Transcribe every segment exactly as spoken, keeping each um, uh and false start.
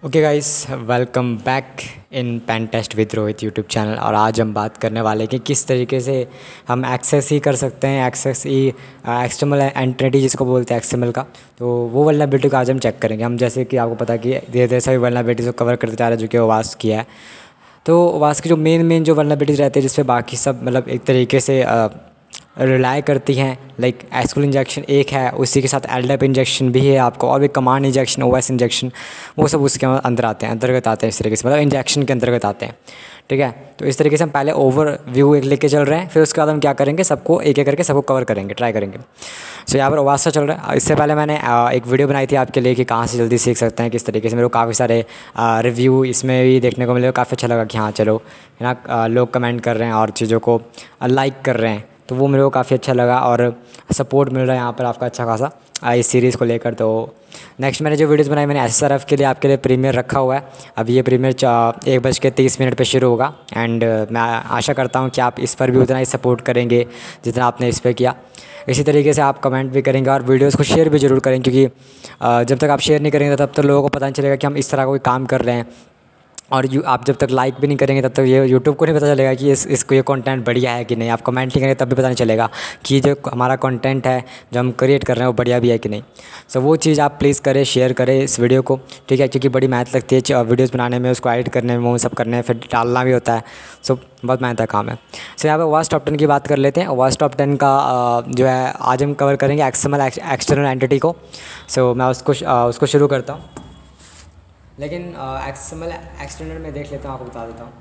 Okay guys, welcome back in pen test with Rohit YouTube channel. और आज हम बात करने वाले हैं कि किस तरीके से हम एक्सेस ही कर सकते हैं, एक्सेस ही एक्सटर्नल एंटिटी जिसको बोलते हैं एक्सएमएल का। तो वो वल्नरेबिलिटी को आज हम चेक करेंगे। हम जैसे कि आपको पता कि धीरे धीरे सभी वल्नरेबिलिटीज़ को कवर करते जा रहे हैं जो कि ओवास किया है। तो ओवास की जो मेन मेन जो वल्नरेबिलिटीज़ रहती है जिसपे बाकी सब मतलब एक तरीके से रिलाई करती हैं, लाइक एसक्यूएल इंजेक्शन एक है, उसी के साथ एलडैप इंजेक्शन भी है आपको, और भी कमांड इंजेक्शन, ओएस इंजेक्शन, वो सब उसके अंदर आते हैं, अंतर्गत आते हैं। इस तरीके से मतलब इंजेक्शन के अंतर्गत आते हैं। ठीक है, तो इस तरीके से हम पहले ओवर व्यू एक लेके चल रहे हैं, फिर उसके बाद हम क्या करेंगे, सबको एक एक करके सबको कवर करेंगे, ट्राई करेंगे। सो यहाँ पर ओवास चल रहा है। इससे पहले मैंने एक वीडियो बनाई थी आपके लिए कि कहाँ से जल्दी सीख सकते हैं, किस तरीके से। मेरे को काफ़ी सारे रिव्यू इसमें भी देखने को मिले, काफ़ी अच्छा लगा कि हाँ चलो है ना, लोग कमेंट कर रहे हैं और चीज़ों को लाइक कर रहे हैं, तो वो मेरे को काफ़ी अच्छा लगा और सपोर्ट मिल रहा है यहाँ पर आपका अच्छा खासा इस सीरीज़ को लेकर। तो नेक्स्ट मैंने जो वीडियोस बनाई, मैंने एसएसआरएफ के लिए आपके लिए प्रीमियर रखा हुआ है। अब ये प्रीमियर एक बज के तीस मिनट पे शुरू होगा एंड मैं आशा करता हूँ कि आप इस पर भी उतना ही सपोर्ट करेंगे जितना आपने इस पर किया। इसी तरीके से आप कमेंट भी करेंगे और वीडियोज़ को शेयर भी ज़रूर करेंगे, क्योंकि जब तक आप शेयर नहीं करेंगे तब तक लोगों को पता नहीं चलेगा कि हम इस तरह का कोई काम कर रहे हैं। और यू आप जब तक लाइक भी नहीं करेंगे तब तक ये यूट्यूब को नहीं पता चलेगा कि इस इसको ये कंटेंट बढ़िया है कि नहीं। आप कमेंट नहीं करेंगे तब भी पता नहीं चलेगा कि जो हमारा कंटेंट है जो हम क्रिएट कर रहे हैं वो बढ़िया भी है कि नहीं। सो वो चीज़ आप प्लीज़ करें, शेयर करें इस वीडियो को, ठीक है, क्योंकि बड़ी मेहनत लगती है वीडियोज़ बनाने में, उसको एडिट करने में, वो सब करने में, फिर डालना भी होता है। सो बहुत मेहनत का काम है। सो यहाँ पर ओवास टॉप टेन की बात कर लेते हैं। ओवास टॉप टेन का जो है आज हम कवर करेंगे एक्सएमएल एक्सटर्नल एंटिटी को। सो मैं उसको उसको शुरू करता हूँ, लेकिन एक्सएमएल एक्सटर्नल में देख लेता हूँ, आपको बता देता हूँ।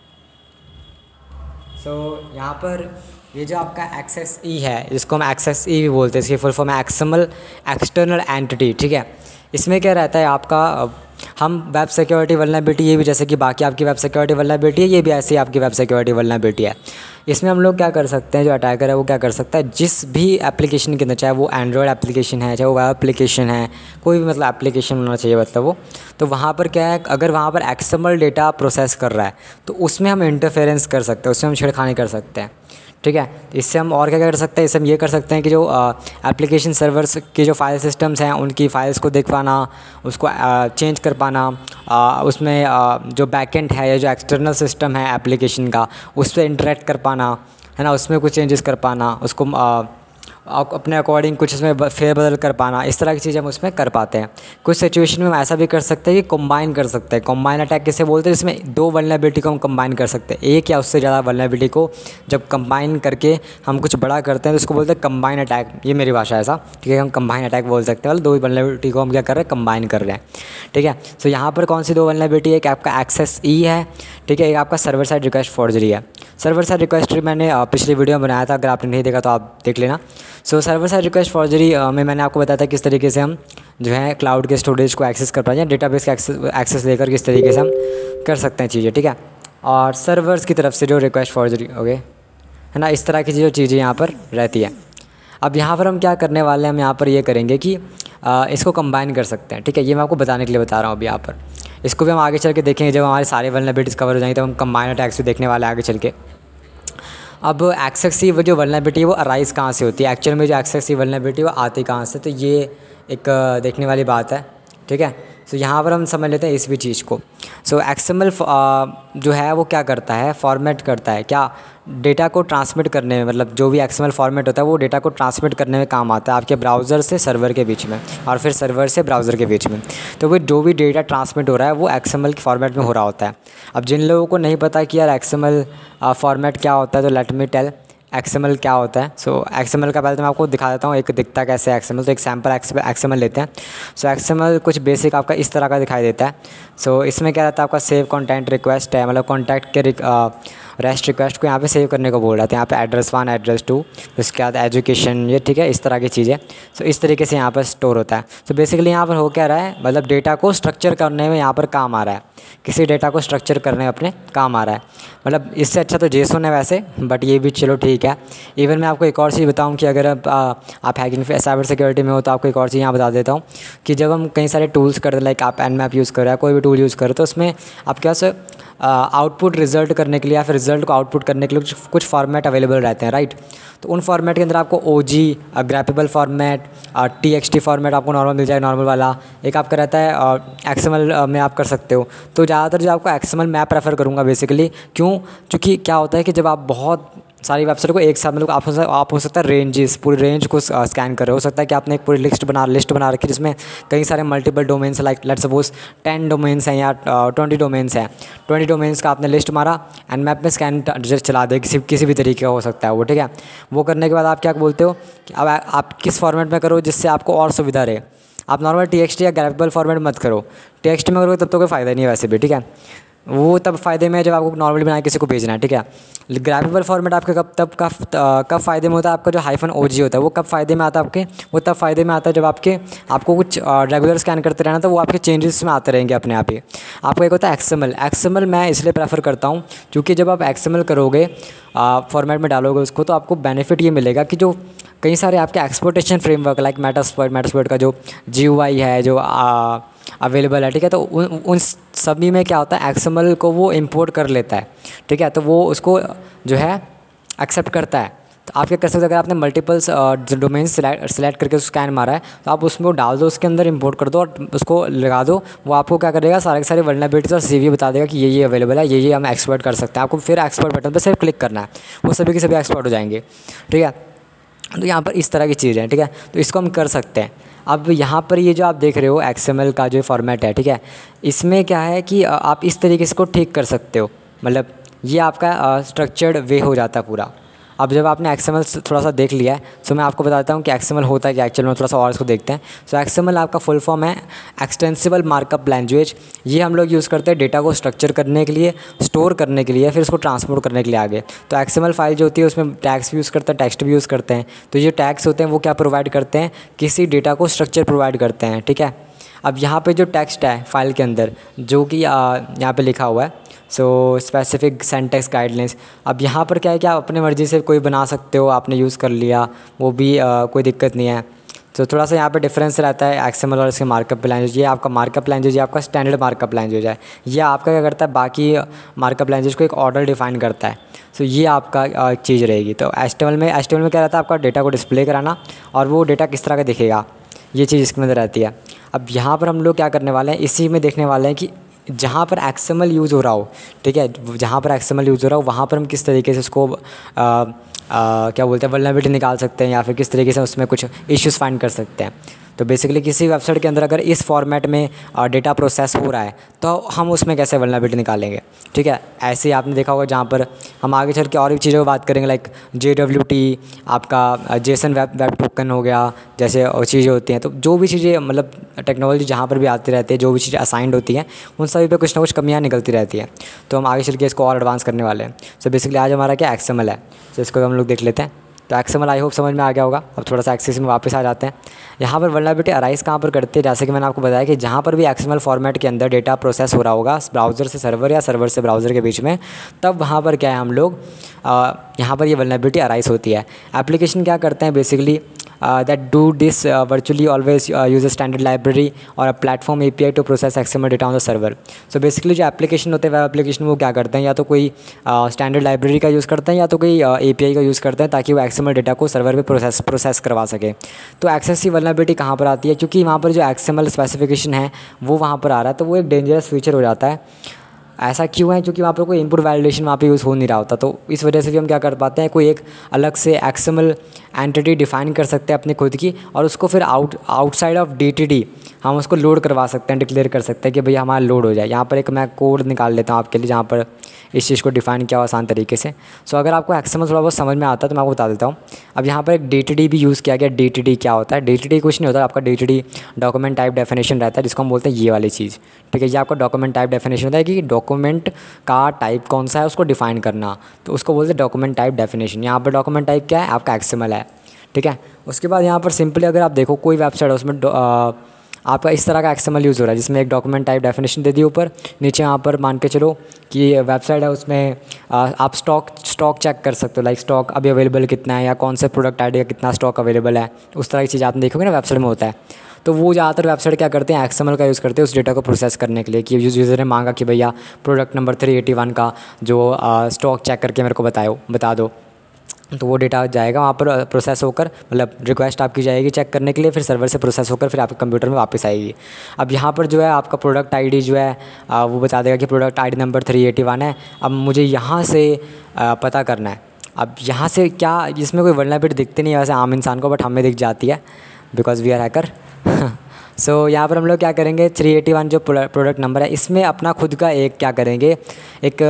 सो so, यहाँ पर ये जो आपका एक्सेस ई है, जिसको हम एक्सेस ई भी बोलते हैं, इसकी फुल फॉर्म है एक्सएमएल एक्सटर्नल एंटिटी। ठीक है, इसमें क्या रहता है आपका, हम वेब सिक्योरिटी वल्नरेबिलिटी, ये भी जैसे कि बाकी आपकी वेब सिक्योरिटी वल्नरेबिलिटी है, ये भी ऐसी आपकी वेब सिक्योरिटी वल्नरेबिलिटी है। इसमें हम लोग क्या कर सकते हैं, जो अटैकर है वो क्या कर सकता है, जिस भी एप्लीकेशन के अंदर, चाहे वो एंड्रॉयड एप्लीकेशन है, चाहे वो वेब एप्लीकेशन है, कोई भी मतलब एप्लीकेशन होना चाहिए मतलब वो, तो वहाँ पर क्या है, अगर वहाँ पर एक्सएमएल डेटा प्रोसेस कर रहा है तो उसमें हम इंटरफेरेंस कर सकते हैं, उसमें हम छेड़खानी कर सकते हैं। ठीक है, इससे हम और क्या कर सकते हैं, इससे हम ये कर सकते हैं कि जो एप्लीकेशन सर्वर्स की जो फाइल सिस्टम्स हैं उनकी फ़ाइल्स को देख पाना, उसको चेंज कर पाना, आ, उसमें आ, जो बैकएंड है या जो एक्सटर्नल सिस्टम है एप्लीकेशन का, उस पर इंटरेक्ट कर पाना, है ना, उसमें कुछ चेंजेस कर पाना, उसको आ, अपने अकॉर्डिंग कुछ उसमें फेरबदल कर पाना, इस तरह की चीज़ें हम उसमें कर पाते हैं। कुछ सिचुएशन में हम ऐसा भी कर सकते हैं कि कंबाइन कर सकते हैं। कंबाइन अटैक किसे बोलते हैं, जिसमें दो वल्नरेबिलिटी को हम कंबाइन कर सकते हैं, एक या उससे ज़्यादा वल्नरेबिलिटी को जब कंबाइन करके हम कुछ बड़ा करते हैं तो उसको बोलते हैं कंबाइन अटैक। ये मेरी भाषा है ऐसा, ठीक है, हम कंबाइन अटैक बोल सकते हैं, मतलब दो वल्नरेबिलिटी को हम क्या कर रहे हैं, कंबाइन कर रहे हैं। ठीक है, तो यहाँ पर कौन सी दो वल्नरेबिलिटी है, कि आपका एक्सेस ई है, ठीक है, एक आपका सर्वर साइड रिक्वेस्ट फॉर्जरी है। सर्वर साइड रिक्वेस्ट मैंने पिछली वीडियो में बनाया था, अगर आपने नहीं देखा तो आप देख लेना। So server side request forgery में मैंने आपको बताया था किस तरीके से हम जो है क्लाउड के स्टोरेज को एक्सेस कर पाते हैं, डेटाबेस का एक्सेस एक्सेस लेकर किस तरीके से हम कर सकते हैं चीज़ें। ठीक है, और सर्वर्स की तरफ से जो रिक्वेस्ट फॉर्जरी हो गए, है ना, इस तरह की जो चीज़ें यहाँ पर रहती है। अब यहाँ पर हम क्या करने वाले हैं, हम यहाँ पर ये करेंगे कि आ, इसको कंबाइन कर सकते हैं। ठीक है, ये मैं आपको बताने के लिए बता रहा हूँ अभी यहाँ पर। इसको भी हम आगे चल के देखेंगे, जब हमारे सारे वल्नरेबिलिटीज़ कवर हो जाएंगे तब हम कंबाइन अटैक्स भी देखने वाले हैं आगे चल के। अब एक्सेस ई जो वल्नरेबिलिटी है वो अराइज़ कहाँ से होती है, एक्चुअल में जो एक्सेस ई वल्नरेबिलिटी वो आती कहाँ से, तो ये एक देखने वाली बात है। ठीक है, सो यहाँ पर हम समझ लेते हैं इस भी चीज़ को। सो एक्सएमएल जो है वो क्या करता है, फॉर्मेट करता है, क्या डेटा को ट्रांसमिट करने में, मतलब जो भी एक्सएमएल फॉर्मेट होता है वो डेटा को ट्रांसमिट करने में काम आता है, आपके ब्राउज़र से सर्वर के बीच में और फिर सर्वर से ब्राउज़र के बीच में। तो वो जो भी डेटा ट्रांसमिट हो रहा है वो एक्सएमएल के फॉर्मेट में हो रहा होता है। अब जिन लोगों को नहीं पता कि यार एक्सएमएल फॉर्मेट क्या होता है, तो लेट मी टेल एक्सएमएल क्या होता है। सो so, एक्सएमएल का पहले तो मैं आपको दिखा देता हूँ एक दिखता कैसे एक्सएमएल। तो एक सैम्पल एक्सएमएल लेते हैं। सो so, एक्सएमएल कुछ बेसिक आपका इस तरह का दिखाई देता है। सो so, इसमें क्या रहता है, आपका सेव कंटेंट रिक्वेस्ट है, मतलब कॉन्टैक्ट के रेस्ट रिक्वेस्ट को यहाँ पे सेव करने को बोल रहा था। यहाँ पे एड्रेस वन, एड्रेस टू, उसके बाद एजुकेशन, ये ठीक है, इस तरह की चीज़ें। सो so, इस तरीके से यहाँ पर स्टोर होता है। सो so, बेसिकली यहाँ पर हो क्या रहा है, मतलब डेटा को स्ट्रक्चर करने में यहाँ पर काम आ रहा है, किसी डेटा को स्ट्रक्चर करने में अपने काम आ रहा है। मतलब इससे अच्छा तो जेसोन है वैसे, बट ये भी चलो ठीक ठीक है। इवन मैं आपको एक और चीज़ बताऊँ कि अगर आप, आप हैकिंग साइबर सिक्योरिटी में हो तो आपको एक और चीज़ यहाँ बता देता हूँ कि जब हम कई सारे टूल्स करते हैं, लाइक आप एनमैप यूज़ कर रहे हैं, कोई भी टूल यूज़ कर रहे हो, तो उसमें आपके पास आउटपुट रिजल्ट करने के लिए या फिर रिजल्ट को आउटपुट करने के लिए कुछ कुछ फॉर्मेट अवेलेबल रहते हैं, राइट। तो उन फॉर्मेट के अंदर आपको O G, greppable format, T X T format आपको नॉर्मल मिल जाएगा, नॉर्मल वाला। एक आपका रहता है एक्स एम एल में आप कर सकते हो। तो ज़्यादातर जो आपको एक्स एम एल मैं प्रेफर करूँगा बेसिकली, क्यों? क्योंकि क्या होता है कि जब आप बहुत सारी वेबसाइट को एक साथ मतलब आप हो आप हो सकता है रेंजेस, पूरी रेंज को स्कैन कर रहे हो सकता है कि आपने एक पूरी लिस्ट बना लिस्ट बना रखी है जिसमें कई सारे multiple domains, like let's suppose ten domains हैं या ट्वेंटी डोमेन्स हैं, ट्वेंटी डोमेन्स का आपने लिस्ट मारा, एंड मैप में स्कैन चला दे, किसी किसी भी तरीके का हो सकता है वो, ठीक है। वो करने के बाद आप क्या बोलते हो कि अब आप किस फॉर्मेट में करो जिससे आपको और सुविधा रहे। आप नॉर्मल टी एक्स टी या ग्रैपेबल फॉर्मेट मत करो, टी एक्स टी में करोगे तब तो कोई फ़ायदा नहीं है वैसे भी, ठीक है। वो तब फ़ायदे में जब आपको नॉर्मली बना के किसी को भेजना है, ठीक है। ग्रैपेबल फॉर्मेट आपके कब तब कब कब फ़ायदे में होता है, आपका जो हाइफन ओ जी होता है वो कब फ़ायदे में आता है आपके, वो तब फ़ायदे में आता है जब आपके आपको कुछ रेगुलर स्कैन करते रहना, तो वो आपके चेंजेस में आते रहेंगे अपने आप ही। आपको एक होता है X M L. X M L मैं इसलिए प्रेफर करता हूँ क्योंकि जब आप एक्स एम एल करोगे, फॉर्मेट में डालोगे उसको, तो आपको बेनिफिट ये मिलेगा कि जो कई सारे आपके exportation framework like Metasploit Metasploit का जो जी यू आई है जो अवेलेबल है, ठीक है, तो उन उन सभी में क्या होता है एक्स एम एल को वो इंपोर्ट कर लेता है, ठीक है। तो वो उसको जो है एक्सेप्ट करता है। तो आप क्या कर सकते हो, अगर आपने मल्टीपल्स डोमेन सेलेक्ट करके स्कैन मारा है तो आप उसमें डाल दो, उसके अंदर इंपोर्ट कर दो और उसको लगा दो। वो आपको क्या करेगा, सारे के सारे वल्नरेबिलिटीज और सीवी बता देगा कि ये ये अवेलेबल है, ये ये हम एक्सपोर्ट कर सकते हैं। आपको फिर एक्सपोर्ट बटन पर सिर्फ क्लिक करना है, वो सभी के सभी एक्सपोर्ट हो जाएंगे, ठीक है। तो यहाँ पर इस तरह की चीज़ है, ठीक है। तो इसको हम कर सकते हैं। अब यहाँ पर ये जो आप देख रहे हो एक्स एम एल का जो फॉर्मेट है, ठीक है, इसमें क्या है कि आप इस तरीके से को ठीक कर सकते हो, मतलब ये आपका स्ट्रक्चर्ड वे हो जाता है पूरा। अब जब आपने एक्स एम एल थोड़ा सा देख लिया है, सो मैं आपको बताता हूँ कि एक्स एम एल होता है कि एक्चुअल में, थोड़ा सा और इसको देखते हैं। सो एक्स एम एल आपका फुल फॉर्म है एक्सटेंसिबल मार्कअप लैंग्वेज। ये हम लोग यूज़ करते हैं डेटा को स्ट्रक्चर करने के लिए, स्टोर करने के लिए, फिर उसको ट्रांसपोर्ट करने के लिए आगे। तो एक्स एम एल फाइल जो होती है उसमें टैग्स भी यूज़ करते हैं, टेक्स्ट भी यूज़ करते हैं। तो ये टैग्स होते हैं वो क्या प्रोवाइड करते हैं, किसी डेटा को स्ट्रक्चर प्रोवाइड करते हैं, ठीक है। अब यहाँ पे जो टेक्स्ट है फाइल के अंदर जो कि यहाँ पे लिखा हुआ है, सो स्पेसिफिक सिंटैक्स गाइडलाइंस। अब यहाँ पर क्या है कि आप अपने मर्ज़ी से कोई बना सकते हो, आपने यूज़ कर लिया वो भी आ, कोई दिक्कत नहीं है। तो थोड़ा सा यहाँ पे डिफरेंस रहता है एक्स एम एल और इसके मार्कअप लैंग्वेज। ये आपका मार्कअप लैंग्वेज, ये आपका स्टैंडर्ड मार्कअप लैंग्वेज है। ये आपका क्या करता है, बाकी मार्कअप लैंग्वेज को एक ऑर्डर डिफाइन करता है। सो ये आपका चीज़ रहेगी। तो एच टी एम एल में एच टी एम एल में क्या रहता है, आपका डेटा को डिस्प्ले कराना और वो डेटा किस तरह का दिखेगा, ये चीज़ इसके अंदर रहती है। अब यहाँ पर हम लोग क्या करने वाले हैं, इसी में देखने वाले हैं कि जहाँ पर एक्स एम एल यूज़ हो रहा हो, ठीक है, जहाँ पर एक्स एम एल यूज़ हो रहा हो वहाँ पर हम किस तरीके से उसको आ, आ, क्या बोलते हैं वल्नरेबिलिटी निकाल सकते हैं या फिर किस तरीके से उसमें कुछ इश्यूज़ फाइंड कर सकते हैं। तो बेसिकली किसी वेबसाइट के अंदर अगर इस फॉर्मेट में डेटा प्रोसेस हो रहा है तो हम उसमें कैसे वल्नरेबिलिटी निकालेंगे, ठीक है। ऐसे ही आपने देखा होगा जहाँ पर हम आगे चल के और भी चीज़ों की बात करेंगे, लाइक जे डब्ल्यू टी, आपका जेसन वेब वेब टोकन हो गया, जैसे और चीज़ें होती हैं। तो जो भी चीज़ें मतलब टेक्नोलॉजी जहाँ पर भी आती रहती है, जो भी चीज़ें असाइंड होती हैं, उन सभी पे कुछ ना कुछ कमियाँ निकलती रहती हैं। तो हम आगे चल के इसको और एडवांस करने वाले हैं। सो बेसिकली आज हमारा क्या एक्स एम एल है, तो इसको हम लोग देख लेते हैं। तो X M L I hope समझ में आ गया होगा। अब थोड़ा सा एक्सेस में वापस आ जाते हैं। यहाँ पर वल्नरेबिलिटी अराइज कहाँ पर करती है, जैसे कि मैंने आपको बताया कि जहाँ पर भी एक्स एम एल फॉर्मेट के अंदर डेटा प्रोसेस हो रहा होगा ब्राउज़र से सर्वर या सर्वर से ब्राउज़र के बीच में, तब वहाँ पर क्या है हम लोग यहाँ पर ये वल्नरेबिलिटी अराइज होती है। एप्लीकेशन क्या करते हैं basically, that do this virtually always use a standard library और a platform API to process XML data on the server. So basically जो एप्लीकेशन होते हैं वेब एप्लीकेशन वो क्या करते हैं, या तो कोई स्टैंडर्ड uh, लाइब्रेरी का यूज़ करते हैं या तो कोई एपीआई uh, का यूज़ करते हैं ताकि वो एक्सएमएल डेटा को सर्वर पे प्रोसेस प्रोसेस करवा सके। तो एक्सेस की वल्नरेबिलिटी कहाँ पर आती है, क्योंकि वहाँ पर जो एक्सएमएल स्पेसिफिकेशन है वो वहाँ पर आ रहा है, तो वो एक डेंजरस फीचर हो जाता है। ऐसा क्यों है, क्योंकि वहाँ पर कोई इनपुट वैलिडेशन वहाँ पे यूज़ हो नहीं रहा होता। तो इस वजह से भी हम क्या कर पाते हैं, कोई एक अलग से एक्सएमएल एंटिटी डिफाइन कर सकते हैं अपनी खुद की, और उसको फिर आउट आउटसाइड ऑफ डीटीडी हम उसको लोड करवा सकते हैं, डिक्लेयर कर सकते हैं कि भैया हमारा लोड हो जाए। यहाँ पर एक मैं कोड निकाल लेता हूँ आपके लिए जहाँ पर इस चीज़ को डिफाइन किया हो आसान तरीके से। सो अगर आपको एक्सएमएल थोड़ा बहुत समझ में आता है तो मैं आपको बता देता हूँ। अब यहाँ पर एक डीटीडी भी यूज़ किया गया। डीटीडी क्या होता है, डीटीडी कुछ नहीं होता, आपका डीटीडी डॉक्यूमेंट टाइप डेफिनेशन रहता है, जिसको हम बोलते हैं ये वाली चीज़, ठीक है। ये आपका डॉक्यूमेंट टाइप डेफिनेशन होता है कि डॉक्यूमेंट का टाइप कौन सा है उसको डिफाइन करना, तो उसको बोलते हैं डॉक्यूमेंट टाइप डेफिनेशन। यहाँ पर डॉक्यूमेंट टाइप क्या है, आपका एक्सएमएल है, ठीक है। उसके बाद यहाँ पर सिंपली अगर आप देखो कोई वेबसाइट है उसमें आपका इस तरह का एक्सएमएल यूज़ हो रहा है जिसमें एक डॉक्यूमेंट टाइप डेफिनेशन दे दी ऊपर, नीचे यहाँ पर मान के चलो कि वेबसाइट है उसमें आप स्टॉक स्टॉक चेक कर सकते हो, लाइक स्टॉक अभी अवेलेबल कितना है या कौन से प्रोडक्ट आईडी का कितना स्टॉक अवेलेबल है, उस तरह की चीज़ आपने देखोगे ना वेबसाइट में होता है। तो वो ज़्यादातर वेबसाइट क्या करते हैं, एक्सएमएल का यूज़ करते हैं उस डेटा को प्रोसेस करने के लिए कि यूज़र ने मांगा कि भैया product number three eighty one का जो स्टॉक चेक करके मेरे को बताओ बता दो, तो वो डेटा जाएगा वहाँ पर प्रोसेस होकर, मतलब रिक्वेस्ट आपकी जाएगी चेक करने के लिए, फिर सर्वर से प्रोसेस होकर फिर आपके कंप्यूटर में वापस आएगी। अब यहाँ पर जो है आपका प्रोडक्ट आईडी जो है वो बता देगा कि product ID number three eighty one है। अब मुझे यहाँ से पता करना है, अब यहाँ से क्या, इसमें कोई वल्नरेबिलिटी दिखती नहीं है वैसे आम इंसान को, बट हमें दिख जाती है because we are hacker. So so, यहाँ पर हम लोग क्या करेंगे, थ्री एटी वन जो प्रोडक्ट नंबर है इसमें अपना खुद का एक क्या करेंगे, एक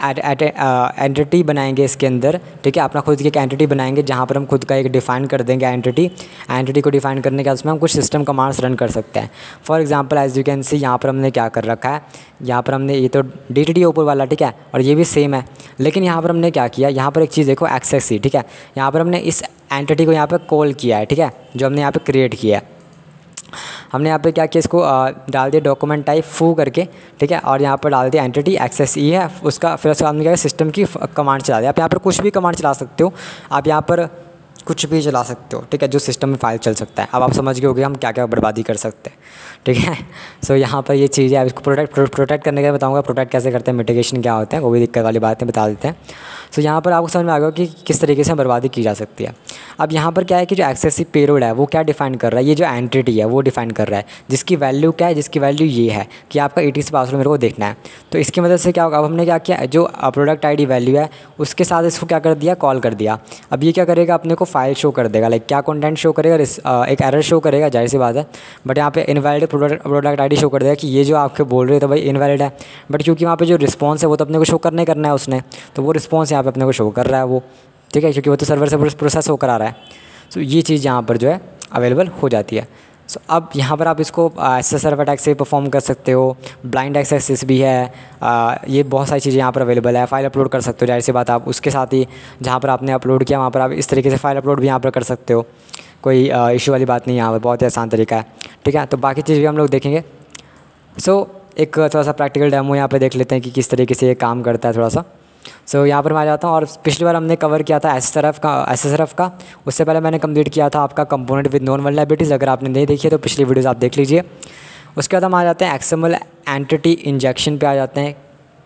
एंटिटी बनाएंगे इसके अंदर, ठीक है। अपना खुद की एक एंटिटी बनाएंगे जहाँ पर हम खुद का एक डिफ़ाइन कर देंगे एंटिटी। एंटिटी को डिफ़ाइन करने के बाद उसमें हम कुछ सिस्टम कमांड्स रन कर सकते हैं। For example as you can see यहाँ पर हमने क्या कर रखा है, यहाँ पर हमने ये तो डी टी डी ऊपर वाला, ठीक है, और ये भी सेम है, लेकिन यहाँ पर हमने क्या किया, यहाँ पर एक चीज़ देखो एक्सेस सी, ठीक है। यहाँ पर हमने इस एंटिटी को यहाँ पर कॉल किया है, ठीक है, जो हमने यहाँ पर क्रिएट किया है। हमने यहाँ पे क्या किया, इसको डाल दिया डॉक्यूमेंट टाइप फू करके, ठीक है, और यहाँ पर डाल दिया एंटिटी एक्सेस ई है उसका, फिर उसका हमने क्या सिस्टम की कमांड चला दिया। आप यहाँ पर कुछ भी कमांड चला सकते हो, आप यहाँ पर कुछ भी चला सकते हो, ठीक है, जो सिस्टम में फाइल चल सकता है। अब आप समझ गए होगे हम क्या क्या बर्बादी कर सकते हैं, ठीक है। सो so, यहाँ पर ये चीज़ है, इसको प्रोटेक्ट प्रोटेक्ट करने के लिए बताऊँगा, प्रोटेक्ट कैसे करते हैं, मिटिगेशन क्या होता है, वो भी दिक्कत वाली बातें बता देते हैं। सो so, यहाँ पर आपको समझ में आ गया कि किस तरीके से बर्बादी की जा सकती है। अब यहाँ पर क्या है कि जो एक्सेसिव पेरोड है वो क्या डिफाइन कर रहा है, ये जो एंटिटी है वो डिफाइन कर रहा है, जिसकी वैल्यू क्या है, जिसकी वैल्यू ये है कि आपका ई टी सी पासवर्ड मेरे को देखना है। तो इसकी मदद से क्या होगा, अब हमने क्या किया, जो प्रोडक्ट आई डी वैल्यू है उसके साथ इसको क्या कर दिया, कॉल कर दिया। अब ये क्या करेगा, अपने को फाइल शो कर देगा, लाइक क्या कंटेंट शो करेगा, एक एरर शो करेगा, जाहिर सी बात है, बट यहाँ पे invalid product product ID show कर देगा कि ये जो आपके बोल रहे थे भाई इनवैलिड है, बट क्योंकि वहाँ पे जो रिस्पॉन्स है वो तो अपने को शो करने करना है उसने, तो वो रिस्पॉन्स यहाँ पे अपने को शो कर रहा है वो, ठीक है, क्योंकि वो तो सर्वर से प्रोसेस होकर आ रहा है। सो ये चीज़ यहाँ पर जो है अवेलेबल हो जाती है। सो so, अब यहाँ पर आप इसको एस एस आर अटैक से परफॉर्म कर सकते हो, ब्लाइंड एक्सेस भी है, आ, ये बहुत सारी चीज़ें यहाँ पर अवेलेबल है। फाइल अपलोड कर सकते हो, जाहिर सी बात आप उसके साथ ही जहाँ पर आपने अपलोड किया वहाँ पर आप इस तरीके से फाइल अपलोड भी यहाँ पर कर सकते हो, कोई इशू वाली बात नहीं, यहाँ पर बहुत ही आसान तरीका है, ठीक है। तो बाकी चीज़ भी हम लोग देखेंगे। सो so, एक थोड़ा सा प्रैक्टिकल डेमो यहाँ पर देख लेते हैं कि किस तरीके से ये काम करता है थोड़ा सा। सो so, यहाँ पर मैं आ जाता हूँ, और पिछली बार हमने कवर किया था एस एस आर एफ का एस एस आर एफ का उससे पहले मैंने कंप्लीट किया था आपका कंपोनेंट विद नॉन वल्नरेबिलिटीज़। अगर आपने नहीं देखी है तो पिछली वीडियोस आप देख लीजिए। उसके बाद हम आ जाते हैं एक्सएमएल एंटिटी इंजेक्शन पे आ जाते हैं।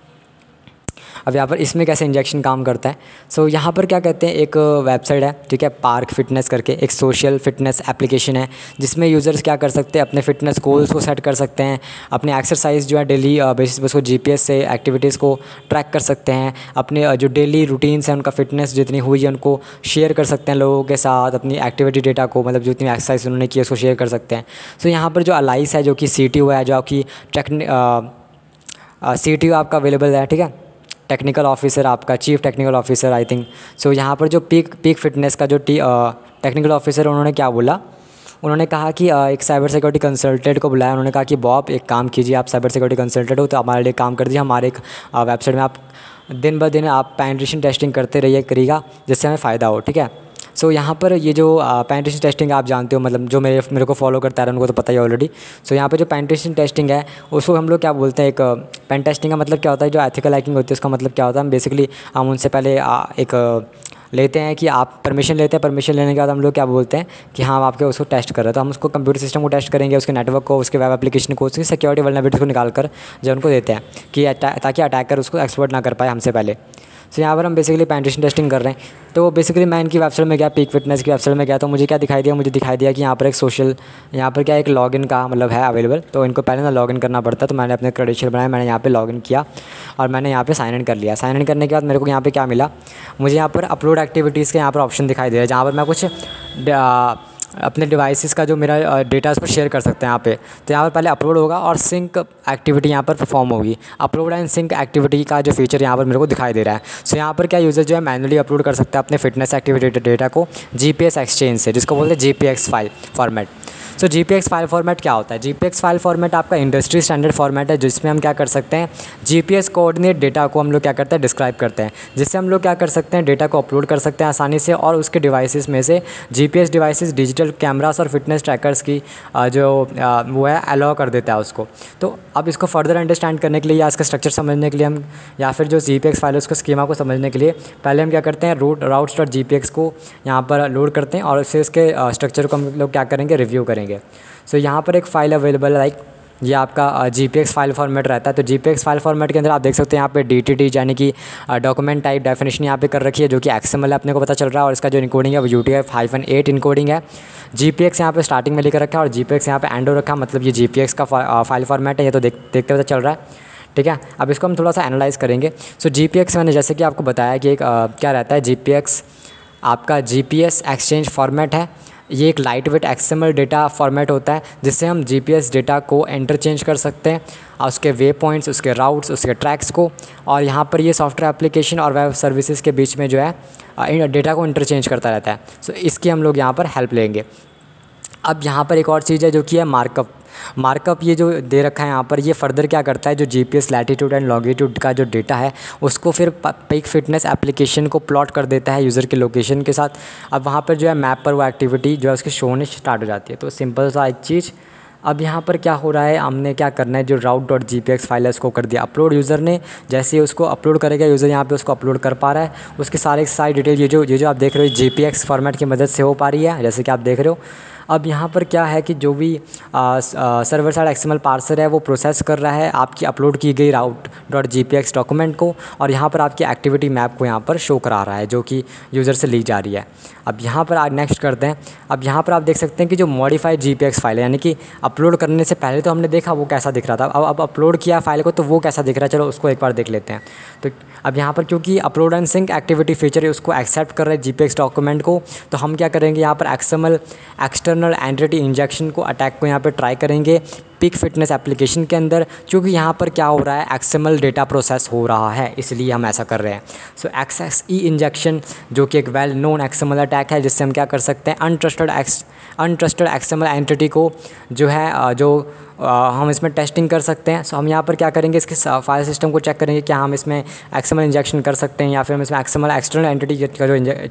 अब यहाँ पर इसमें कैसे इंजेक्शन काम करता है। सो so, यहाँ पर क्या कहते हैं, एक वेबसाइट है, ठीक है, पार्क फिटनेस करके, एक सोशल फिटनेस एप्लीकेशन है जिसमें यूज़र्स क्या कर सकते हैं, अपने फिटनेस गोल्स को सेट कर सकते हैं, अपने एक्सरसाइज जो है डेली बेसिस पर उसको जीपीएस से एक्टिविटीज़ को ट्रैक कर सकते हैं, अपने जो डेली रूटीन्स हैं उनका फिटनेस जितनी हुई है उनको शेयर कर सकते हैं लोगों के साथ, अपनी एक्टिविटी डेटा को, मतलब जितनी एक्सरसाइज उन्होंने की है उसको शेयर कर सकते हैं। सो so, यहाँ पर जो अलाइस है, जो कि सी टी ओ है, जो आपकी टेक्नि सी टी ओ आपका अवेलेबल है, ठीक है, टेक्निकल ऑफिसर आपका, chief technical officer I think. So यहाँ पर जो पीक पीक फिटनेस का जो टी टेक्निकल ऑफिसर, उन्होंने क्या बोला, उन्होंने कहा कि uh, एक साइबर सिक्योरिटी कंसल्टेंट को बुलाया। उन्होंने कहा कि बॉब एक काम कीजिए, आप साइबर सिक्योरिटी कंसल्टेंट हो तो हमारे लिए काम कर दीजिए, हमारे एक वेबसाइट uh, में आप दिन ब दिन आप पेनिट्रेशन टेस्टिंग करते रहिए करिएगा, जिससे हमें फ़ायदा हो, ठीक है। सो so, यहाँ पर ये जो पेनिट्रेशन टेस्टिंग आप जानते हो, मतलब जो मेरे मेरे को फॉलो करता है उनको तो पता ही ऑलरेडी। सो so, यहाँ पे जो पेनिट्रेशन टेस्टिंग है उसको हम लोग क्या बोलते हैं, एक पेन टेस्टिंग का मतलब क्या होता है, जो एथिकल हैकिंग होती है उसका मतलब क्या होता है, हम बेसिकली हम उनसे पहले एक लेते हैं कि आप परमिशन लेते हैं, परमिशन लेने के बाद हम लोग क्या बोलते हैं कि हाँ आपके उसको टेस्ट कर रहे हैं, तो हम उसको कंप्यूटर सिस्टम को टेस्ट करेंगे, उसके नेटवर्क को, उसके वेब एप्लीकेशन को, उसकी सिक्योरिटी वल्नरेबिलिटी को निकाल कर जो उनको देते हैं कि ताकि अटैकर उसको एक्सप्लॉइट ना कर पाए हमसे पहले। सो so, यहाँ पर हम बेसिकली पेनिट्रेशन टेस्टिंग कर रहे हैं। तो बेसिकली मैं इनकी वेबसाइट में गया, पीक फिटनेस की वेबसाइट में गया, तो मुझे क्या दिखाई दिया, मुझे दिखाई दिया कि यहाँ पर एक सोशल, यहाँ पर क्या एक लॉगिन का मतलब है अवेलेबल, तो इनको पहले ना लॉगिन करना पड़ता है। तो मैंने अपने क्रेडेंशियल बनाया, मैंने यहाँ पे लॉगिन किया और मैंने यहाँ पे साइन इन कर लिया। साइन इन करने के बाद मेरे को यहाँ पे क्या मिला, मुझे यहाँ पर अपलोड एक्टिविटीज़ का यहाँ पर ऑप्शन दिखाई दे रहा है, जहाँ पर मैं कुछ अपने डिवाइसेस का जो मेरा डेटा उस पर शेयर कर सकते हैं यहाँ पे। तो यहाँ पर पहले अपलोड होगा और सिंक एक्टिविटी यहाँ पर परफॉर्म होगी। अपलोड एंड सिंक एक्टिविटी का जो फीचर यहाँ पर मेरे को दिखाई दे रहा है। सो so, यहाँ पर क्या यूज़र जो है मैनुअली अपलोड कर सकता है अपने फिटनेस एक्टिविटी डेटा को जीपीएस एक्सचेंज से, जिसको बोलते हैं GPX file format. So G P X file format क्या होता है? G P X file format आपका इंडस्ट्री स्टैंडर्ड फॉर्मेट है, जिसमें हम क्या कर सकते हैं, G P S coordinate data को हम लोग क्या करते हैं, डिस्क्राइब करते हैं, जिससे हम लोग क्या कर सकते हैं, डेटा को अपलोड कर सकते हैं आसानी से, और उसके डिवाइसेस में से G P S devices digital cameras और फिटनेस ट्रैकर्स की जो वो है अलाउ कर देता है उसको। तो अब इसको फर्दर अंडरस्टैंड करने के लिए या इसका स्ट्रक्चर समझने के लिए हम, या फिर जो जी पी एक्स फाइल है उसका स्कीमा को समझने के लिए पहले हम क्या करते हैं, route routes dot G P X को यहाँ पर लोड करते हैं और फिर इसके स्ट्रक्चर को हम लोग क्या करेंगे, रिव्यू करेंगे। सो so, यहाँ पर एक फ़ाइल अवेलेबल है, लाइक ये आपका G P X file format रहता है। तो G P X file format के अंदर आप देख सकते हैं यहाँ पे डी टी टी यानी कि डॉक्यूमेंट टाइप डेफिनेशन यहाँ पे कर रखी है, जो कि एक्स एम एल है, अपने को पता चल रहा है, और इसका जो इनकोडिंग है वो U T F hyphen eight encoding है। जी पी एक्स यहाँ पे स्टार्टिंग में लिखा रखा है और जी पी एक्स यहाँ पे एंड हो रखा है, मतलब ये जी पी एक्स का फाइल फॉर्मेट है, ये तो देख देखते पता चल रहा है, ठीक है। अब इसको हम थोड़ा सा एनालाइज़ करेंगे। सो जी पी एक्स मैंने जैसे कि आपको बताया कि एक आ, क्या रहता है, जी पी एक्स आपका G P S exchange format है। ये एक light weight X M L data format होता है, जिससे हम जी पी एस डेटा को इंटरचेंज कर सकते हैं, और उसके वे पॉइंट्स, उसके राउट्स, उसके ट्रैक्स को, और यहाँ पर ये सॉफ्टवेयर एप्लीकेशन और वेब सर्विसेज के बीच में जो है डेटा को इंटरचेंज करता रहता है। सो इसकी हम लोग यहाँ पर हेल्प लेंगे। अब यहाँ पर एक और चीज़ है जो कि है मार्कअप। मार्कअप ये जो दे रखा है यहाँ पर, ये फर्दर क्या करता है, जो G P S latitude and longitude का जो डेटा है उसको फिर पीक फिटनेस एप्लीकेशन को प्लॉट कर देता है यूज़र के लोकेशन के साथ। अब वहाँ पर जो है मैप पर वो एक्टिविटी जो है उसकी शो होने स्टार्ट हो जाती है। तो सिंपल सा एक चीज़। अब यहाँ पर क्या हो रहा है, हमने क्या करना है, जो route dot G P X file है उसको कर दिया अपलोड यूज़र ने। जैसे ही उसको अपलोड करेगा यूज़र, यहाँ पे उसको अपलोड कर पा रहा है, उसके सारे सारी डिटेल ये जो ये जो आप देख रहे हो जी पी एक्स फॉर्मेट की मदद से हो पा रही है, जैसे कि आप देख रहे हो। अब यहाँ पर क्या है कि जो भी server side X M L parser है वो प्रोसेस कर रहा है आपकी अपलोड की गई route dot G P X document को, और यहाँ पर आपकी एक्टिविटी मैप को यहाँ पर शो करा रहा है, जो कि यूज़र से ली जा रही है। अब यहाँ पर आज नेक्स्ट करते हैं। अब यहाँ पर आप देख सकते हैं कि जो modified G P X file है, यानी कि अपलोड करने से पहले तो हमने देखा वो कैसा दिख रहा था, अब अब अपलोड किया फाइल को तो वो कैसा दिख रहा है, चलो उसको एक बार देख लेते हैं। तो अब यहाँ पर क्योंकि upload and sync activity feature है उसको एक्सेप्ट कर रहे हैं जी पी एक्स डॉक्यूमेंट को, तो हम क्या करेंगे, यहाँ पर X M L external entity injection को अटैक को यहाँ पर ट्राई करेंगे पीक फिटनेस एप्लीकेशन के अंदर, क्योंकि यहाँ पर क्या हो रहा है, X M L data process हो रहा है, इसलिए हम ऐसा कर रहे हैं। So X X E injection जो कि एक well known X M L attack है, जिससे हम क्या कर सकते हैं, untrusted X untrusted X M L entity को जो है जो आ, हम इसमें टेस्टिंग कर सकते हैं। सो हम यहाँ पर क्या करेंगे, इसके फाइल सिस्टम को चेक करेंगे क्या हम इसमें एक्स एम एल इंजेक्शन कर सकते हैं, या फिर हम इसमें X M L external entity का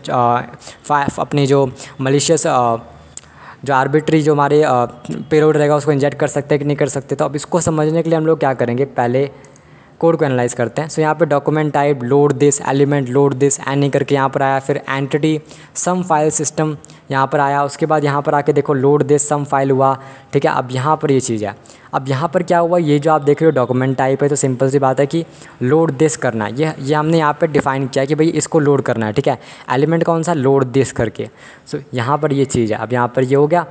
जो अपनी जो मलिशियस जो आर्बिट्री जो हमारे पेलोड रहेगा उसको इंजेक्ट कर सकते हैं कि नहीं कर सकते। तो अब इसको समझने के लिए हम लोग क्या करेंगे, पहले कोड को एनालाइज करते हैं। सो so, यहाँ पे document type load this element load this any करके यहाँ पर आया, फिर एंटिटी सम फाइल सिस्टम यहाँ पर आया, उसके बाद यहाँ पर आके देखो लोड दिस सम फाइल हुआ, ठीक है। अब यहाँ पर ये चीज़ है, अब यहाँ पर क्या हुआ, ये जो आप देख रहे हो डॉक्यूमेंट टाइप है, तो सिंपल सी बात है कि लोड दिस करना है, ये ये हमने यहाँ पे डिफाइन किया है कि भाई इसको लोड करना है, ठीक है। एलिमेंट कौन सा, लोड दिस करके। सो so, यहाँ पर ये चीज़ है। अब यहाँ पर ये हो गया।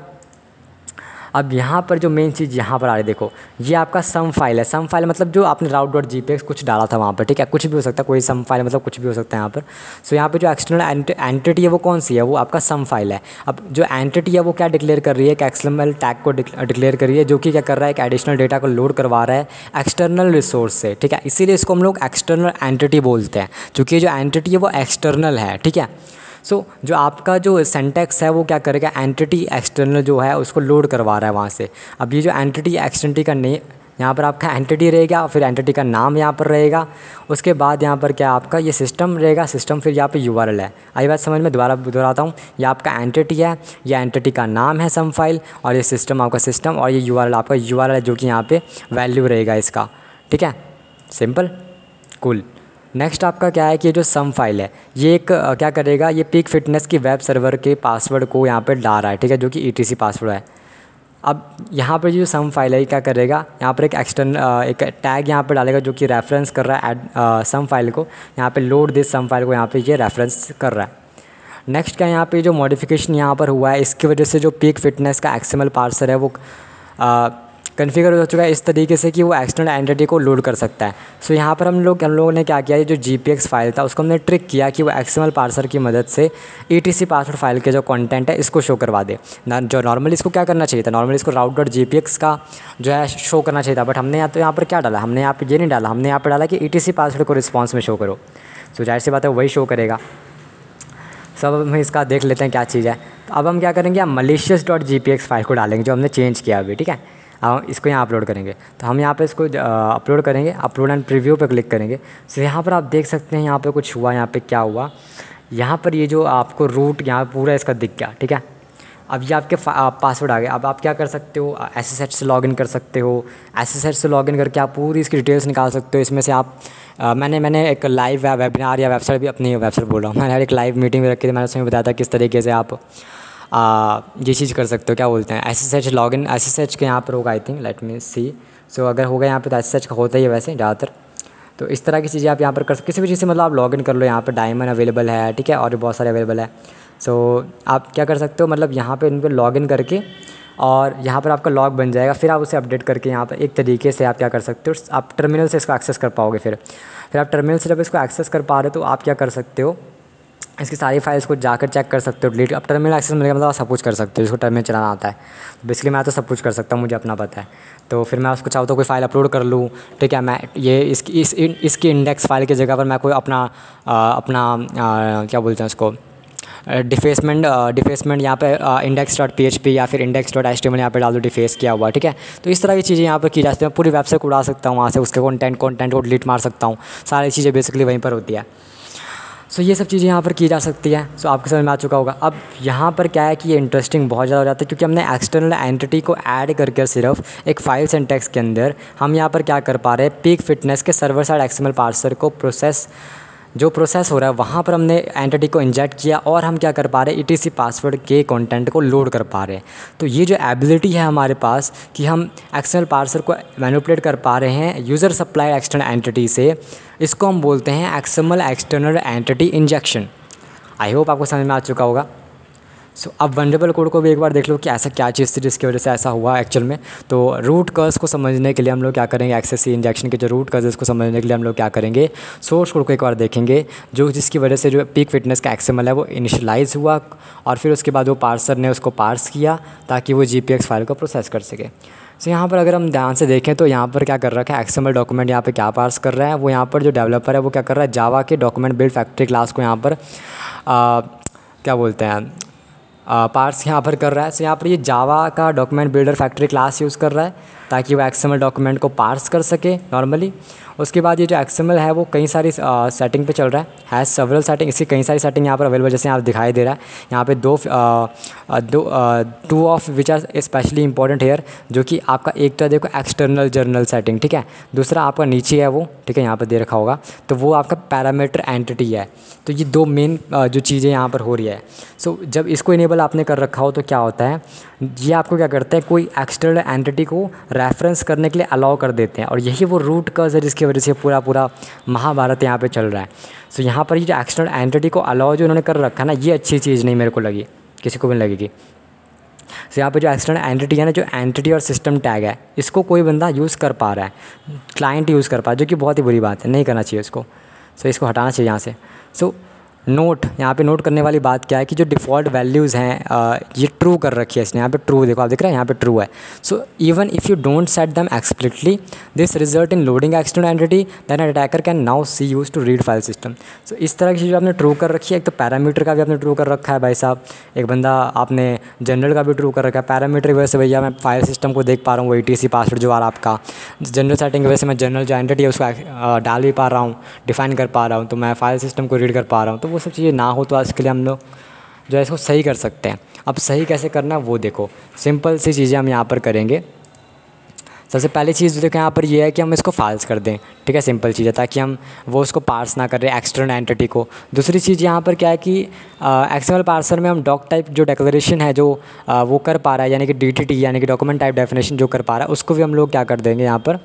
अब यहाँ पर जो मेन चीज़ यहाँ पर आ रही है, देखो ये आपका सम फाइल है। सम फाइल मतलब जो आपने route dot G P X कुछ डाला था वहाँ पर, ठीक है, कुछ भी हो सकता है, कोई सम फाइल मतलब कुछ भी हो सकता है यहाँ पर। सो यहाँ पे जो एक्सटर्नल एंटिटी है वो कौन सी है, वो आपका सम फाइल है। अब जो एंटिटी है वो क्या डिक्लेयर कर रही है, कि एक्स एम एल टैग को डिक्लेयर कर रही है, जो कि क्या कर रहा है, एक एडिशनल डेटा को लोड करवा रहा है एक्सटर्नल रिसोर्स से, ठीक है। इसीलिए इसको हम लोग एक्सटर्नल एंटिटी बोलते हैं, क्योंकि जो एंटिटी है वो एक्सटर्नल है, ठीक है। सो so, जो आपका जो सिंटैक्स है वो क्या करेगा, एंटिटी एक्सटर्नल जो है उसको लोड करवा रहा है वहाँ से। अब ये जो एंटिटी एक्सटेंटी का नेम यहाँ पर आपका एंटिटी रहेगा, फिर एंटिटी का नाम यहाँ पर रहेगा, उसके बाद यहाँ पर क्या आपका ये सिस्टम रहेगा, सिस्टम फिर यहाँ पे यू आर एल है। आई बात समझ में, दोबारा दोहराता हूँ, ये आपका एंटिटी है, ये एंटिटी का नाम है सम फाइल, और ये सिस्टम आपका सिस्टम, और ये यू आर एल आपका यू आर एल है, जो कि यहाँ पे वैल्यू रहेगा इसका, ठीक है। Simple, cool. नेक्स्ट आपका क्या है कि जो सम फाइल है ये एक क्या करेगा, ये पीक फिटनेस की वेब सर्वर के पासवर्ड को यहाँ पे डाल रहा है, ठीक है, जो कि ई टी सी पासवर्ड है। अब यहाँ पर जो सम फाइल है ये क्या करेगा, यहाँ पर एक एक्सटर्नल एक टैग यहाँ पर डालेगा जो कि रेफरेंस कर रहा है एड सम फाइल को, यहाँ पे लोड दिस सम फाइल को यहाँ पे ये रेफरेंस कर रहा है। नेक्स्ट क्या यहाँ पे जो मॉडिफिकेशन यहाँ पर हुआ है, इसकी वजह से जो पीक फिटनेस का एक्स एम एल पार्सर है वो कन्फिगर हो चुका है इस तरीके से कि वो एक्सटर्नल एंटिटी को लोड कर सकता है। सो so, यहाँ पर हम लोग हम लोगों ने क्या किया, ये जो जी पी एक्स फाइल था उसको हमने ट्रिक किया कि वो एक्स एम एल पार्सर की मदद से E T C password file के जो कंटेंट है इसको शो करवा दे। जो नॉर्मली इसको क्या करना चाहिए था, नॉर्मली इसको route dot G P X का जो है शो करना चाहिए था, बट हमने यहाँ तो यहाँ पर क्या डाला, हमने यहाँ पर ये नहीं डाला, हमने यहाँ पर डाला कि ई टी सी पासवर्ड को रिस्पॉन्स में शो करो। सो so, जाहिर सी बात है वही शो करेगा। सब अब हम इसका देख लेते हैं क्या चीज़ है। तो अब हम क्या करेंगे, हम malicious dot G P X file को डालेंगे जो हमने चेंज किया अभी, ठीक है। अब इसको यहाँ अपलोड करेंगे, तो हम यहाँ पे इसको अपलोड करेंगे, अपलोड एंड प्रीव्यू पे क्लिक करेंगे। सो यहाँ पर आप देख सकते हैं यहाँ पे कुछ हुआ, यहाँ पे क्या हुआ, यहाँ पर ये जो आपको रूट यहाँ पूरा इसका दिख गया, ठीक है। अब ये आपके पासवर्ड आ गए। अब आप क्या कर सकते हो, एस एस एच से लॉगिन कर सकते हो। एस एस एच से लॉगिन करके आप पूरी इसकी डिटेल्स निकाल सकते हो। इसमें से आप आ, मैंने मैंने एक लाइव वेबिनार या वेबसाइट भी, अपनी वेबसाइट बोल रहा हूँ, मैंने एक लाइव मीटिंग भी रखी थी, मैंने उसमें बताया था किस तरीके से आप आ, ये चीज़ कर सकते हो, क्या बोलते हैं, S S H login. S S H के यहाँ पर होगा आई थिंक, लेट मी सी। सो अगर होगा यहाँ पे तो एस एस एच का होता ही है वैसे ज़्यादातर। तो इस तरह की चीज़ें आप यहाँ पर कर सकते, किसी भी चीज़ से मतलब आप लॉगिन कर लो। यहाँ पर डायमंड अवेलेबल है, ठीक है, और भी बहुत सारे अवेलेबल है। सो so, आप क्या कर सकते हो, मतलब यहाँ पे इन पर लॉगिन करके और यहाँ पर आपका लॉग बन जाएगा। फिर आप उसे अपडेट करके यहाँ पर एक तरीके से आप क्या कर सकते हो, आप टर्मिनल से इसको एक्सेस कर पाओगे। फिर फिर आप टर्मिनल से जब इसको एक्सेस कर पा रहे हो तो आप क्या कर सकते हो, इसकी सारी फाइल्स को जाकर चेक कर सकते हो, डिलीट। अब टर्मिनल एक्सेस मिलेगा मतलब आप सब कुछ कर सकते हो, इसको टर्मिनल चलाना आता है। बेसिकली मैं तो सब कुछ कर सकता हूँ, मुझे अपना पता है। तो फिर मैं उसको चाहूँ तो कोई फाइल अपलोड कर लूँ, ठीक है। मैं ये इसकी इस इसकी इंडेक्स फाइल की जगह पर मैं कोई अपना आ, अपना आ, क्या बोलते हैं उसको, डिफेसमेंट डिफेसमेंट यहाँ पे index dot P H P या फिर index dot H T M L यहाँ पे डाल दो, डिफेस किया हुआ, ठीक है। तो इस तरह की चीज़ें यहाँ पर की जा सकती हैं। पूरी वेबसाइट को उड़ा सकता हूँ वहाँ से, उसके कंटेंट कंटेंट को डिलीट मार सकता हूँ, सारी चीज़ें बेसिकली वहीं पर होती है। सो ये सब चीज़ें यहाँ पर की जा सकती है। सो आपको समझ में आ चुका होगा। अब यहाँ पर क्या है कि ये इंटरेस्टिंग बहुत ज़्यादा हो जाता है, क्योंकि हमने एक्सटर्नल एंटिटी को ऐड करके सिर्फ एक फाइल सिंटैक्स के अंदर हम यहाँ पर क्या कर पा रहे हैं, पीक फिटनेस के सर्वर साइड एक्सएमएल पार्सर को प्रोसेस जो प्रोसेस हो रहा है वहाँ पर हमने एंटिटी को इंजेक्ट किया और हम क्या कर पा रहे हैं, ई टी सी पासवर्ड के कंटेंट को लोड कर पा रहे हैं। तो ये जो एबिलिटी है हमारे पास कि हम एक्सटर्नल पार्सर को मैनिपुलेट कर पा रहे हैं यूज़र सप्लाई एक्सटर्नल एंटिटी से, इसको हम बोलते हैं XML external entity injection. I hope आपको समझ में आ चुका होगा। सो so, अब वनरेबल कोड को भी एक बार देख लो कि ऐसा क्या चीज़ थी जिसकी वजह से ऐसा हुआ एक्चुअल में। तो रूट कर्स को समझने के लिए हम लोग क्या करेंगे, एक्सेस इंजेक्शन के जो रूट कर्स इसको समझने के लिए हम लोग क्या करेंगे, सोर्स कोड को एक बार देखेंगे, जो जिसकी वजह से जो पीक फिटनेस का एक्सएमएल है वो इनिशियलाइज़ हुआ और फिर उसके बाद वो पार्सर ने उसको पार्स किया ताकि वो जी पी एक्स फाइल को प्रोसेस कर सके। सो so, यहाँ पर अगर हम ध्यान से देखें तो यहाँ पर क्या कर रखा है, एक्सएमएल डॉक्यूमेंट यहाँ पे क्या पार्स कर रहा है, वो यहाँ पर जो डेवलपर है वो क्या कर रहा है, जावा के डॉक्यूमेंट बिल्ड फैक्ट्री क्लास को यहाँ पर आ, क्या बोलते हैं पार्स यहाँ पर कर रहा है। सो so, यहाँ पर ये जावा का document builder factory class use कर रहा है ताकि वो एक्सएमएल डॉक्यूमेंट को पार्स कर सके नॉर्मली। उसके बाद ये जो एक्सएमएल है वो कई सारी सेटिंग पे चल रहा है, हैज़ सेवरल सेटिंग, इसकी कई सारी सेटिंग यहाँ पर अवेलेबल, जैसे यहाँ दिखाई दे रहा है यहाँ पे दो आ, दो two of which are specially important here, जो कि आपका एक तो देखो एक्सटर्नल जर्नल सेटिंग, ठीक है, दूसरा आपका नीचे है वो, ठीक है, यहाँ पर दे रखा होगा, तो वो आपका पैरामीटर एंटिटी है। तो ये दो मेन जो चीज़ें यहाँ पर हो रही है। सो so, जब इसको इनेबल आपने कर रखा हो तो क्या होता है, ये आपको क्या करता है, कोई एक्सटर्नल एंटिटी को रेफरेंस करने के लिए अलाउ कर देते हैं, और यही वो रूट कर्स है जिसकी वजह से पूरा पूरा महाभारत यहाँ पे चल रहा है। सो so, यहाँ पर ये जो एक्सटर्नल एंटिटी को अलाउ जो उन्होंने कर रखा है ना, ये अच्छी चीज़ नहीं मेरे को लगी, किसी को भी लगेगी। सो so, यहाँ पे जो एक्सटर्नल एंटिटी है ना, जो एंटिटी और सिस्टम टैग है, इसको कोई बंदा यूज़ कर पा रहा है, क्लाइंट यूज़ कर पा रहा है, जो कि बहुत ही बुरी बात है, नहीं करना चाहिए उसको। सो so, इसको हटाना चाहिए यहाँ से। सो so, नोट यहाँ पे नोट करने वाली बात क्या है कि जो डिफ़ॉल्ट वैल्यूज़ हैं ये ट्रू कर रखी है इसने, यहाँ पे ट्रू देखो, आप देख रहे हैं यहाँ पे ट्रू है। So even if you don't set them explicitly this result in loading external entity then attacker can now see use to read file system. So इस तरह की चीज़ आपने ट्रू कर रखी है। एक तो पैरामीटर का भी आपने ट्रू कर रखा है भाई साहब, एक बंदा आपने जनरल का भी ट्रू कर रखा है। पैरामीटर की वजह से भैया मैं फाइल सिस्टम को देख पा रहा हूँ, ए टी सी पासवर्ड जो आ रहा है आपका, जनरल सेटिंग की वजह से मैं जनरल जो एंटिटी है उसको डाल भी पा रहा हूँ, डिफाइन कर पा रहा हूँ, तो मैं फाइल सिस्टम को रीड कर पा रहा हूँ। तो वो सब चीज़ें ना हो तो इसके लिए हम लोग जो है इसको सही कर सकते हैं। अब सही कैसे करना है वो देखो, सिंपल सी चीज़ें हम यहाँ पर करेंगे। सबसे पहली चीज़ देखो यहाँ पर ये है कि हम इसको फाल्स कर दें, ठीक है, सिंपल चीज़ है, ताकि हम वो उसको पार्स ना करें एक्सटर्नल एंटिटी को। दूसरी चीज़ यहाँ पर क्या है कि एक्सएमएल पार्सर में हम डॉक टाइप जो डिक्लेरेशन है जो आ, वो कर पा रहा है, यानी कि डी टी टी यानी कि डॉक्यूमेंट टाइप डेफिनेशन जो कर पा रहा है, उसको भी हम लोग क्या कर देंगे यहाँ पर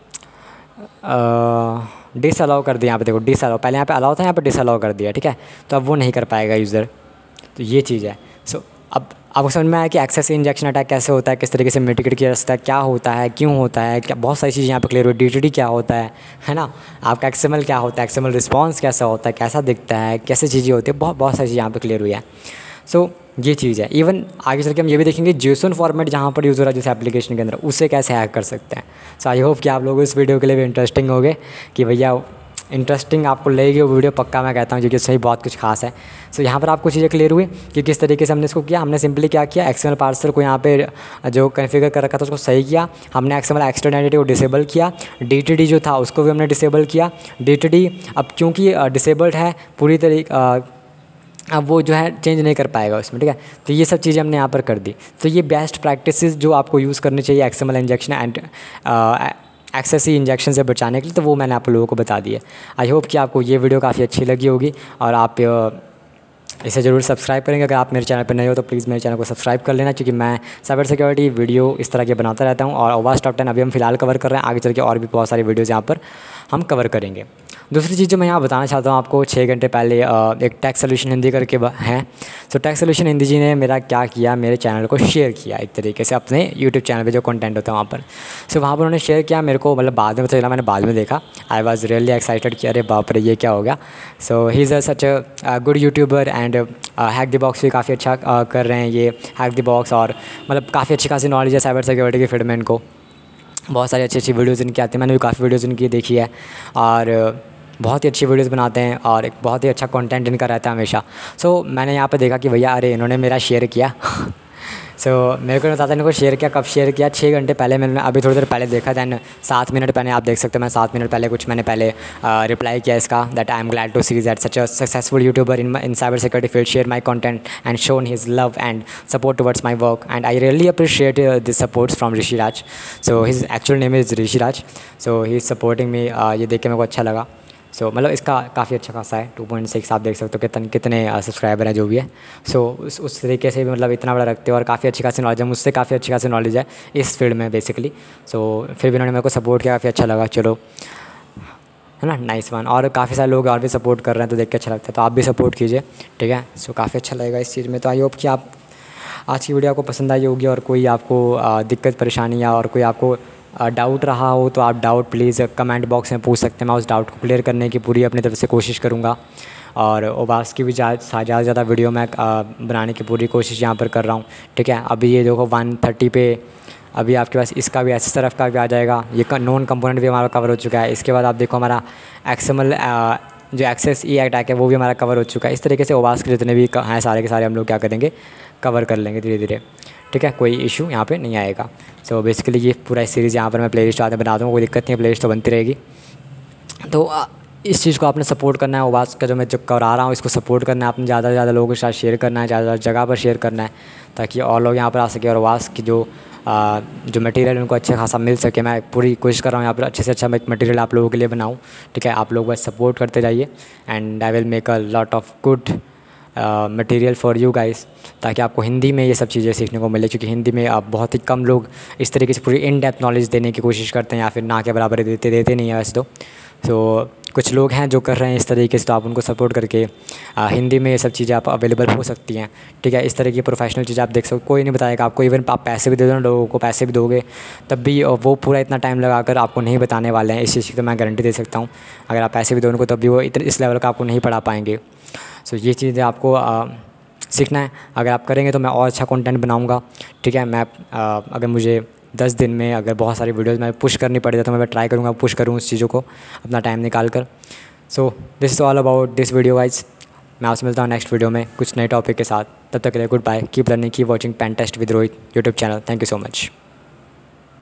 डिस अलाउ कर दिया। यहाँ पे देखो डिस अलाउ, पहले यहाँ पे अलाउ था, यहाँ पे डिस अलाउ कर दिया, ठीक है, तो अब वो नहीं कर पाएगा यूज़र। तो ये चीज़ है। सो so, अब आपको समझ में आया कि एक्सेस इंजेक्शन अटैक कैसे होता है, किस तरीके से मिटिगेट किया जा सकता है, क्या होता है, क्यों होता है, क्या बहुत सारी चीज़ें यहाँ पे क्लियर हुई। डी टी टी क्या होता है है ना, आपका एक्सएमएल क्या होता है, एक्सएमएल रिस्पॉन्स कैसा होता है, कैसा दिखता है, कैसे चीज़ें होती है, बहुत बहुत सारी चीज़ें यहाँ पे क्लियर हुई है। सो so, ये चीज़ है। इवन आगे चल के हम ये भी देखेंगे जेसन फॉर्मेट जहाँ पर यूज़ हो रहा है जिस एप्लीकेशन के अंदर, उसे कैसे हैक कर सकते हैं। सो आई होप कि आप लोग इस वीडियो के लिए भी इंटरेस्टिंग होंगे कि भैया इंटरेस्टिंग आपको लगेगी वो वीडियो, पक्का मैं कहता हूँ, क्योंकि सही बहुत कुछ खास है। सो यहाँ पर आपको चीज़ें क्लियर हुई कि किस तरीके से हमने इसको किया। हमने सिंपली क्या किया, एक्सएमएल पार्सर को यहाँ पे जो कॉन्फ़िगर कर रखा था उसको सही किया। हमने एक्सएमएल एक्सटर्नल एंटिटी को डिसेबल किया। डीटीडी जो था उसको भी हमने डिसेबल किया। डीटीडी अब क्योंकि डिसेबल्ड है पूरी तरीके, अब वो जो है चेंज नहीं कर पाएगा उसमें, ठीक है। तो ये सब चीज़ें हमने यहाँ पर कर दी। तो ये बेस्ट प्रैक्टिसेस जो आपको यूज़ करनी चाहिए एक्सएमएल इंजेक्शन एंड एक्सेसी इंजेक्शन से बचाने के लिए, तो वो मैंने आप लोगों को बता दिया। आई होप कि आपको ये वीडियो काफ़ी अच्छी लगी होगी और आप इसे ज़रूर सब्सक्राइब करेंगे। अगर आप मेरे चैनल पर नए हो तो प्लीज़ मेरे चैनल को सब्सक्राइब कर लेना, क्योंकि मैं साइबर सिक्योरिटी वीडियो इस तरह के बनाता रहता हूँ। और ओवास्ट टॉप टेन अभी हम फिलहाल कवर कर रहे हैं, आगे चल के और भी बहुत सारी वीडियोज़ यहाँ पर हम कवर करेंगे। दूसरी चीज़ जो मैं यहाँ बताना चाहता हूँ आपको, छः घंटे पहले एक टैक्स सोल्यूशन हिंदी करके हैं। तो टैक्स सोल्यूशन हिंदी जी ने मेरा क्या किया, मेरे चैनल को शेयर किया एक तरीके से अपने यूट्यूब चैनल पे जो कंटेंट होता है वहाँ पर। सो वहाँ पर उन्होंने शेयर किया मेरे को, मतलब बाद में पता चला, मैंने बाद में देखा। आई वॉज रियली एक्साइटेड कि अरे बाप रे ये क्या हो गया। So he is such a good YouTuber and Hack The Box भी काफ़ी अच्छा uh, कर रहे हैं ये हैक द बॉक्स, और मतलब काफ़ी अच्छी खासी नॉलेज है साइबर सिक्योरिटी के फील्ड में इनको। बहुत सारी अच्छी अच्छी वीडियोज़ इनकी आती हैं, मैंने भी काफ़ी वीडियोज़ इनकी देखी है और बहुत ही अच्छी वीडियोज़ बनाते हैं और एक बहुत ही अच्छा कंटेंट इनका रहता है हमेशा। सो so, मैंने यहाँ पे देखा कि भैया अरे इन्होंने मेरा शेयर किया। सो so, मेरे को नहीं बताता इनको शेयर किया, कब शेयर किया, छः घंटे पहले मैंने अभी थोड़ी देर पहले देखा। दैन सात मिनट पहले आप देख सकते हैं, मैं सात मिनट पहले कुछ मैंने पहले रिप्लाई किया इसका, that I am glad to see that such a successful YouTuber in in cyber security field share my content and shown his love and support towards my work and I really appreciate this supports from Rishi Raj. So his actual name is Rishi Raj. So he is supporting me, ये देख के मेरे को अच्छा लगा। सो so, मतलब इसका काफ़ी अच्छा खासा है, टू पॉइंट सिक्स आप देख सकते हो कितने कितने सब्सक्राइबर हैं जो भी है। सो so, उस उस तरीके से भी मतलब इतना बड़ा रखते हो और काफ़ी अच्छी खासी नॉलेज है, मुझसे काफ़ी अच्छी खासी नॉलेज है इस फील्ड में बेसिकली। सो so, फिर भी उन्होंने मेरे को सपोर्ट किया, काफ़ी अच्छा लगा। चलो है ना, नाइस वन। और काफ़ी सारे लोग और भी सपोर्ट कर रहे हैं तो देख के अच्छा लगता है, तो आप भी सपोर्ट कीजिए, ठीक है। सो so, काफ़ी अच्छा लगेगा इस चीज़ में। तो आई होप कि आप आज की वीडियो आपको पसंद आई होगी और कोई आपको दिक्कत परेशानी या और कोई आपको डाउट रहा हो तो आप डाउट प्लीज़ कमेंट बॉक्स में पूछ सकते हैं। मैं उस डाउट को क्लियर करने की पूरी अपनी तरफ से कोशिश करूँगा और ओवास की भी ज़्यादा ज़्यादा ज़्यादा वीडियो मैं बनाने की पूरी कोशिश यहाँ पर कर रहा हूँ, ठीक है। अभी ये देखो वन थर्टी पे अभी आपके पास इसका भी एस तरफ का भी आ जाएगा, ये नॉन कंपोनेंट भी हमारा कवर हो चुका है। इसके बाद आप देखो हमारा एक्सएमएल जो एक्सेस ई अटैक है वो भी हमारा कवर हो चुका है। इस तरीके से ओवास के जितने भी हैं सारे के सारे हम लोग क्या करेंगे, कवर कर लेंगे धीरे धीरे, ठीक है। कोई इशू यहाँ पे नहीं आएगा। सो so, बेसिकली ये पूरा सीरीज़ यहाँ पर मैं प्लेलिस्ट बाद में बना दूँगा, कोई दिक्कत नहीं है, प्लेलिस्ट तो बनती रहेगी। तो इस चीज़ को आपने सपोर्ट करना है, ओवास का जो मैं जो करा रहा हूँ इसको सपोर्ट करना है, आपने ज़्यादा से ज़्यादा लोगों के साथ शेयर करना है, ज़्यादा जगह पर शेयर करना है ताकि और लोग यहाँ पर आ सके और ओवास की जो आ, जो मटेरियल उनको अच्छा खासा मिल सके। मैं पूरी कोशिश कर रहा हूँ यहाँ पर अच्छे से अच्छा मैं मटेरियल आप लोगों के लिए बनाऊँ, ठीक है। आप लोग बस सपोर्ट करते जाइए and I will make a lot of good material for you guys, ताकि आपको हिंदी में ये सब चीज़ें सीखने को मिले, क्योंकि हिंदी में आप बहुत ही कम लोग इस तरीके से पूरी इन डेप्थ नॉलेज देने की कोशिश करते हैं या फिर ना के बराबर देते देते नहीं है वैसे तो। सो so, कुछ लोग हैं जो कर रहे हैं इस तरीके से, तो आप उनको सपोर्ट करके आ, हिंदी में ये सब चीज़ें आप अवेलेबल हो सकती हैं, ठीक है। इस तरह की प्रोफेशनल चीज़ें आप देख सकते, कोई नहीं बताएगा आपको, इवन आप पैसे भी दे दो ना, लोगों को पैसे भी दोगे तब भी वो पूरा इतना टाइम लगाकर आपको नहीं बताने वाले हैं। इस चीज़ की तो मैं गारंटी दे सकता हूँ, अगर आप पैसे भी दो उनको तब भी वो इतने इस लेवल का आपको नहीं पढ़ा पाएंगे। सो so, ये चीज़ें आपको आ, सीखना है। अगर आप करेंगे तो मैं और अच्छा कंटेंट बनाऊंगा, ठीक है। मैं आ, अगर मुझे दस दिन में अगर बहुत सारी वीडियोस मैं पुश करनी पड़े तो मैं ट्राई करूंगा पुश करूँ उस चीज़ों को अपना टाइम निकाल कर। So this is all about this video guys. मैं आपसे मिलता हूँ नेक्स्ट वीडियो में कुछ नए टॉपिक के साथ। तब तक के लिए goodbye, keep learning, keep watching pen test with Rohit YouTube channel. Thank you so much.